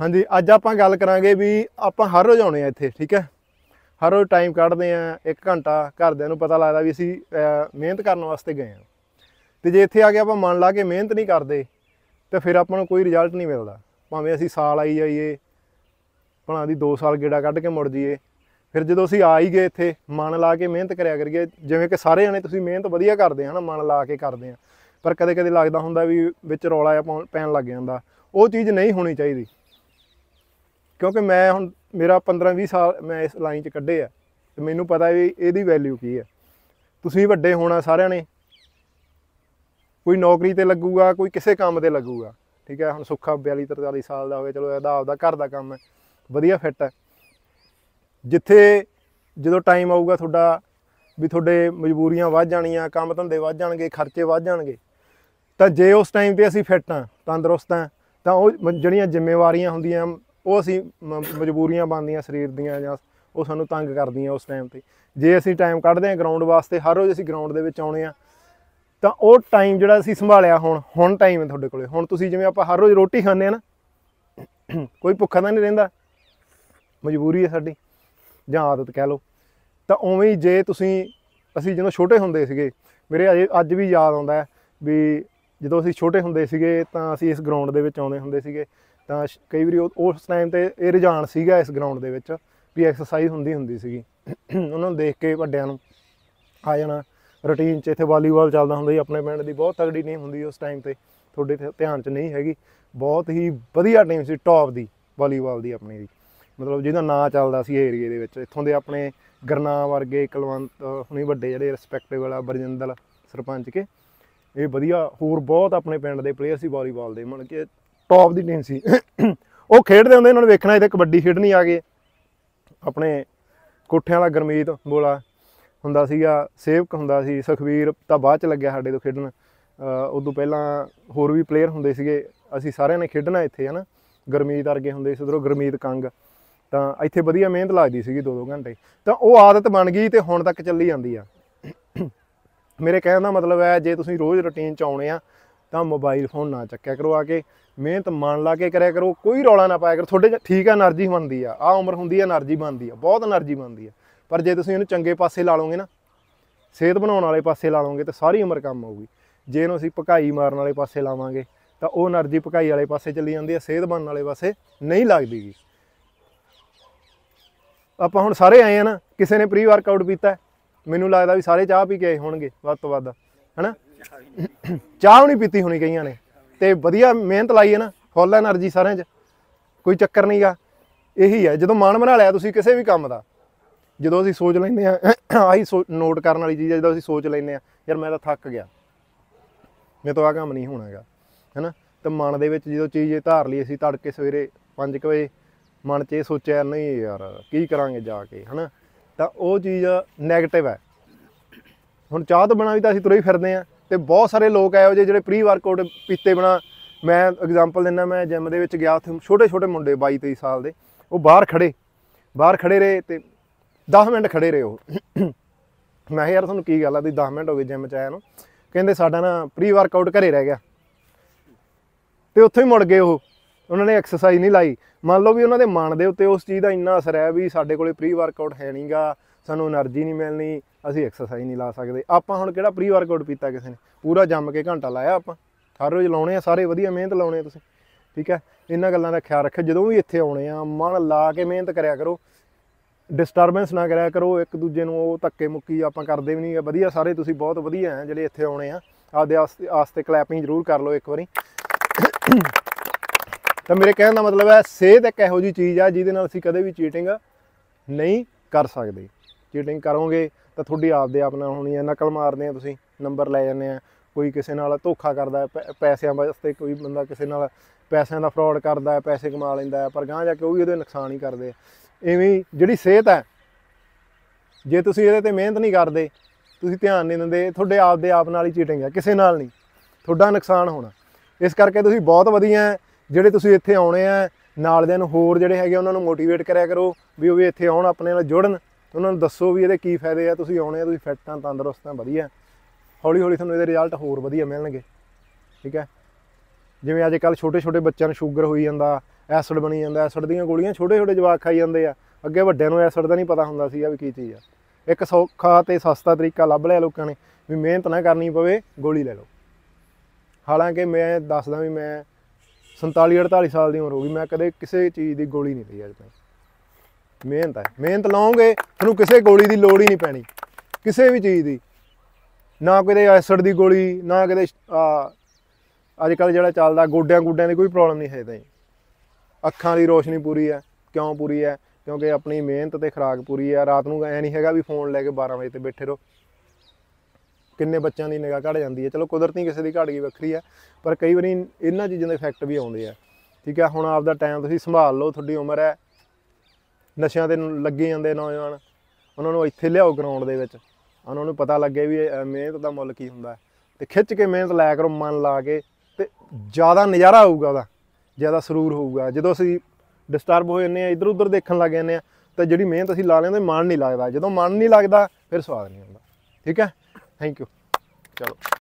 हाँ जी, अज आप गल करांगे भी आप हर रोज़ आने इत्थे, ठीक है। हर रोज़ टाइम कढ़ते हैं 1 घंटा, घरदिਆਂ ਨੂੰ पता लगता भी असी मेहनत करने वास्ते गए हैं। तो जे इत्थे आके आप मन ला के मेहनत नहीं करते तो फिर आपां नूं कोई रिजल्ट नहीं मिलता। भावें असी साल आई जाइए, भला दी 2 साल गेड़ा कढ़ के मुड़ जाइए, फिर जो असी आ ही गए इत्थे मन ला के मेहनत करिया करिए, जिवें कि सारे जने तुसीं मेहनत वधिया करदे हैं ना, मन ला के करदे हैं, पर कदे कदे लगदा हुंदा भी विच रौला पैण लग जांदा। वो चीज़ नहीं होनी चाहिए, क्योंकि मैं हुण मेरा 15-20 साल मैं इस लाइन च कड्ढे आ, तो मैनूं पता भी इहदी वैल्यू की है। तुसीं वड्डे होना सारिਆਂ ने, कोई नौकरी ते लगूगा, कोई किसी काम ते लगूगा, ठीक है। हुण सुखा 42-43 साल का हो गया, चलो इहदा आपदा घर का काम है, वधिया फिट है। जिथे जो टाइम आऊगा तुहाडा भी तुहाडे मजबूरियां वध जाणियां, काम धंधे वध जाणगे, खर्चे वध जाणगे, तो जे उस टाइम ते असीं फिट हाँ, तंदुरुस्त हाँ, तो वो जिहड़ियां जिम्मेवारियां हुंदियां वो असी मजबूरियां बनदियां शरीर दियां, जां वो सानूं तंग करदियां उस टाइम ते। जे असी टाइम कढ़दे हैं ग्राउंड वास्ते, हर रोज़ असी ग्राउंड दे विच आउणे आ, तो वो टाइम जिहड़ा असी संभालिया हुण टाइम है तुहाडे कोले। हुण तुसीं जिवें आपां हर रोज़ रोटी खांदे ना, कोई भुक्खा तां नहीं रहिंदा, मजबूरी है साडी जां आदत कह लो। तो उवें ही जे तुसीं असी जदों छोटे हुंदे सीगे, मेरे अज भी याद आउंदा है भी जदों असी छोटे हुंदे सीगे तां असी इस ग्राउंड दे विच आउंदे हुंदे सीगे, तो कई बारी उस टाइम ते ये रुझान सीगा इस ग्राउंड दे विच भी एक्सरसाइज हुंदी सीगी। उन्होंने देख के वड्डियां नूं आ जाना रूटीन च। इत्थे वॉलीबॉल चलदा हुंदा जी अपने पिंड दी, बहुत तगड़ी टीम हुंदी उस टाइम ते, तुहाडे ध्यान च नहीं हैगी, बहुत ही वधिया टीम सी टॉप दी वॉलीबॉल दी अपनी दी, मतलब जिहदा नां चलदा सी एरिए दे विच। इत्थों दे अपने गुरनाम वर्गे, कुलवंत हुणी वड्डे जिहड़े रिस्पैक्टेबल आ, बरजिंदल सरपंच के, ये वधिया होर बहुत अपने पिंड दे प्लेयर सी वॉलीबॉल दे, मतलब कि टॉप दी टीम सी। वो खेडदे हुंदे, उन्होंने वेखना इत्थे कबड्डी खेडनी आ गए। अपने कोठियां वाला गुरमीत बोला हुंदा सीगा, सेवक हुंदा सी, सुखवीर तां बाद च लग्गिया साडे तो खेडण, उदों पहलां होर भी प्लेयर हुंदे सीगे। असीं सारिਆਂ ने खेडना इत्थे, है ना। गुरमीत वर्गे हुंदे सी, उधरों गुरमीत कंग, तां इत्थे वधिया मेहनत लगदी सीगी 2-2 घंटे। तां वो आदत बन गई ते हुण तक चली जांदी आ। मेरे कहण दा मतलब है, जे तुसीं रोज़ रूटीन च आउणे आ तां मोबाइल फोन ना चक्किया करो, आके मेहनत मन ला के करिया करो, कोई रौला ना पाया करो। तुहाडे ठीक है एनर्जी बनदी आ उम्र हुंदी है, एनर्जी बनदी आ, बहुत एनर्जी बनदी आ, पर जे तुसीं इहनूं चंगे पासे ला लोगे ना, सेहत बनाउण वाले पासे ला लोगे तो सारी उम्र काम आऊगी। जे इहनूं असीं भकाई मारन वाले पासे लावांगे तो वो एनर्जी भकाई वाले पासे चली जांदी है, सेहत बनने वाले पासे नहीं लगदी गी। आपां हुण सारे आए हैं ना, किसी ने प्री वर्कआउट पीता, मैनूं लगदा भी सारे चाह पी के आए होणगे वध तों वध, है ना। चाह भी नहीं पीती होनी कईयां ने, तो वधिया मेहनत लाई है ना, फुल एनर्जी सारिਆਂ 'ਚ, कोई चक्कर नहीं गा। यही है जो मन बना लिया तुसीं किसी भी काम का, जो असीं सोच लैंदे आ, आही नोट करने वाली चीज़ है, जो असीं सोच लैंदे आ यार मैं तो थक गया, मेरे तो आ काम नहीं होना गा, है ना। तो मन दे विच जो चीज़ धार ली असीं तड़के सवेरे 5 बजे मन च ये सोचा नहीं यार की करांगे जाके, है ना, तो वो चीज़ नैगेटिव है। हुण चाह तो बिना भी तो असीं तुरे ही फिरदे हैं, तो बहुत सारे लोग इहो ਜਿਹੇ ਜਿਹੜੇ प्री वर्कआउट पीते बिना, मैं एग्जाम्पल दिना, मैं जिम दे विच गया, उत्थे छोटे छोटे मुंडे 22-23 साल के, वो बाहर खड़े रहे, तो 10 मिनट खड़े रहे वो। मैं यार तुहानूं की गल आ, तुसीं 10 मिनट हो गए जिम च आया नूं, कहंदे साडा ना प्री वर्कआउट घरे रह गया, तो उत्थों ही मुड़ गए वो, उन्होंने एक्सरसाइज नहीं लाई। मान लो भी उन्होंने मन के उत्ते उस चीज़ का इन्ना असर है भी साडे कोले प्री वर्कआउट है नहीं गा, सानूं एनर्जी नहीं मिलनी, असीं एक्सरसाइज नहीं ला सकते। आपां हुण किहड़ा प्री वर्कआउट पीता किसी ने, पूरा जम के घंटा लाया, आपां हर रोज़ लाउणे आ, सारे वधिया मेहनत लाउणे आ तुसीं, ठीक है। इन्हां गल्लां दा ख्याल रखिओ, जदों भी इत्थे आउणे आ मन ला के मेहनत करिया करो, डिस्टरबेंस ना करिया करो, एक दूजे नूं वो धक्के मुक्की आपां करदे भी नहीं। वधिया सारे तुसीं बहुत वधिया हैं जिहड़े इत्थे आउणे आ, आपदे आस्ते क्लैपिंग जरूर कर लो एक बारी। तो मेरे कहने का मतलब है, सेहत एक इहो जी चीज़ है जिहदे नाल असीं कदे भी चीटिंग नहीं कर सकते। चीटिंग करोगे तो तुहाडी आपदे आप नाल होनी है। नकल मारदे आ तुसीं, नंबर लै जांदे आ, कोई किसी नाल धोखा करदा, पैसिਆਂ वास्ते कोई बंदा किसी नाल पैसिਆਂ दा फ्रॉड करदा, पैसे कमा लैंदा, पर गांह जाके वो भी ਉਹਦੇ नुकसान ही करदे। इवें जिहड़ी सेहत है, जे तुसीं ਇਹਦੇ ते मेहनत नहीं करदे, तुसीं ध्यान नहीं दिंदे, तुहाडे आपदे आप नाल ही चीटिंग है, किसी नाल नहीं, तुहाडा नुकसान होना। इस करके तुसीं बहुत वधिया ਜਿਹੜੇ ਤੁਸੀਂ ਇੱਥੇ ਆਉਣੇ ਆ, ਨਾਲ ਦਿਆਂ ਨੂੰ ਹੋਰ ਜਿਹੜੇ ਹੈਗੇ ਉਹਨਾਂ ਨੂੰ ਮੋਟੀਵੇਟ ਕਰਿਆ ਕਰੋ ਵੀ ਉਹ ਵੀ ਇੱਥੇ ਆਉਣ, ਆਪਣੇ ਨਾਲ ਜੁੜਨ, ਉਹਨਾਂ ਨੂੰ ਦੱਸੋ ਵੀ ਇਹਦੇ ਕੀ ਫਾਇਦੇ ਆ। ਤੁਸੀਂ ਆਉਣੇ ਆ, ਤੁਸੀਂ ਫਿੱਟ ਆ, ਤੰਦਰੁਸਤ ਆ, ਵਧੀਆ, ਹੌਲੀ ਹੌਲੀ ਤੁਹਾਨੂੰ ਇਹਦੇ ਰਿਜ਼ਲਟ ਹੋਰ ਵਧੀਆ ਮਿਲਣਗੇ, ਠੀਕ ਹੈ। ਜਿਵੇਂ ਅੱਜ ਕੱਲ੍ਹ ਛੋਟੇ ਛੋਟੇ ਬੱਚਿਆਂ ਨੂੰ ਸ਼ੂਗਰ ਹੋਈ ਜਾਂਦਾ, ਐਸਿਡ ਬਣੀ ਜਾਂਦਾ। ਐਸਿਡ ਦੀਆਂ ਗੋਲੀਆਂ ਛੋਟੇ ਛੋਟੇ ਜਵਾਕ ਖਾਈ ਜਾਂਦੇ ਆ। ਅੱਗੇ ਵੱਡਿਆਂ ਨੂੰ ਐਸਿਡ ਦਾ ਨਹੀਂ ਪਤਾ ਹੁੰਦਾ ਸੀਗਾ ਵੀ ਕੀ ਚੀਜ਼ ਆ। ਇੱਕ ਸੌਖਾ ਤੇ ਸਸਤਾ ਤਰੀਕਾ ਲੱਭ ਲਿਆ ਲੋਕਾਂ ਨੇ ਵੀ ਮਿਹਨਤ ਨਾ ਕਰਨੀ ਪਵੇ, ਗੋਲੀ ਲੈ ਲਓ। ਹਾਲਾਂਕਿ ਮੈਂ ਦੱਸਦਾ ਵੀ ਮੈਂ 47-48 ਸਾਲ ਦੀ ਉਮਰ ਹੋ ਗਈ, ਮੈਂ ਕਦੇ ਕਿਸੇ ਚੀਜ਼ ਦੀ ਗੋਲੀ ਨਹੀਂ ਲਈ ਅੱਜ ਤਾਈਂ। ਮਿਹਨਤ ਹੈ, ਮਿਹਨਤ ਲਾਓਗੇ ਤੁਹਾਨੂੰ ਕਿਸੇ ਗੋਲੀ ਦੀ ਲੋੜ ਹੀ ਨਹੀਂ ਪੈਣੀ, ਕਿਸੇ ਵੀ ਚੀਜ਼ ਦੀ। ਨਾ ਕਿਤੇ ਐਸਿਡ ਦੀ ਗੋਲੀ, ਨਾ ਕਿਤੇ ਅੱਜ ਕੱਲ੍ਹ ਜਿਹੜਾ ਚੱਲਦਾ ਗੋਡਿਆਂ ਦੀ ਕੋਈ ਪ੍ਰੋਬਲਮ ਨਹੀਂ ਹੈ। ਤਾਂ ਅੱਖਾਂ ਦੀ ਰੋਸ਼ਨੀ ਪੂਰੀ ਹੈ। ਕਿਉਂ ਪੂਰੀ ਹੈ? ਕਿਉਂਕਿ ਆਪਣੀ ਮਿਹਨਤ ਤੇ ਖੁਰਾਕ ਪੂਰੀ ਹੈ। ਰਾਤ ਨੂੰ ਐ ਨਹੀਂ ਹੈਗਾ ਵੀ ਫੋਨ ਲੈ ਕੇ 12 ਵਜੇ ਤੇ ਬੈਠੇ ਰਹੋ। ਕਿੰਨੇ ਬੱਚਿਆਂ ਦੀ ਨਿਗਾਹ ਘੱਟ ਜਾਂਦੀ ਹੈ। ਚਲੋ ਕੁਦਰਤੀ ਕਿਸੇ ਦੀ ਘੱਟ ਗਈ ਵੱਖਰੀ ਹੈ, ਪਰ ਕਈ ਵਾਰੀ ਇਹਨਾਂ ਚੀਜ਼ਾਂ ਦੇ ਇਫੈਕਟ ਵੀ ਆਉਂਦੇ ਆ। ਠੀਕ ਹੈ, ਹੁਣ ਆਪਦਾ ਟਾਈਮ ਤੁਸੀਂ ਸੰਭਾਲ ਲਓ, ਤੁਹਾਡੀ ਉਮਰ ਹੈ। ਨਸ਼ਿਆਂ ਤੇ ਲੱਗੇ ਜਾਂਦੇ ਨੌਜਵਾਨ, ਉਹਨਾਂ ਨੂੰ ਇੱਥੇ ਲਿਆਓ ਗਰਾਊਂਡ ਦੇ ਵਿੱਚ, ਉਹਨਾਂ ਨੂੰ ਪਤਾ ਲੱਗੇ ਵੀ ਮਿਹਨਤ ਦਾ ਮੁੱਲ ਕੀ ਹੁੰਦਾ। ਤੇ ਖਿੱਚ ਕੇ ਮਿਹਨਤ ਲਾਇਆ ਕਰੋ, ਮਨ ਲਾ ਕੇ, ਤੇ ਜ਼ਿਆਦਾ ਨਜ਼ਾਰਾ ਆਊਗਾ, ਉਹਦਾ ਜ਼ਿਆਦਾ ਸਰੂਰ ਹੋਊਗਾ। ਜਦੋਂ ਅਸੀਂ ਡਿਸਟਰਬ ਹੋ ਜਾਂਦੇ ਹਾਂ, ਇੱਧਰ ਉੱਧਰ ਦੇਖਣ ਲੱਗ ਜਾਂਦੇ ਹਾਂ, ਤਾਂ ਜਿਹੜੀ ਮਿਹਨਤ ਅਸੀਂ ਲਾ ਲੈਂਦੇ ਮਨ ਨਹੀਂ ਲੱਗਦਾ। ਜਦੋਂ ਮਨ ਨਹੀਂ ਲੱਗਦਾ ਫਿਰ ਸਵਾਦ ਨਹੀਂ ਆਉਂਦਾ। ਠੀਕ ਹੈ, ਥੈਂਕ ਯੂ। ਚਲੋ।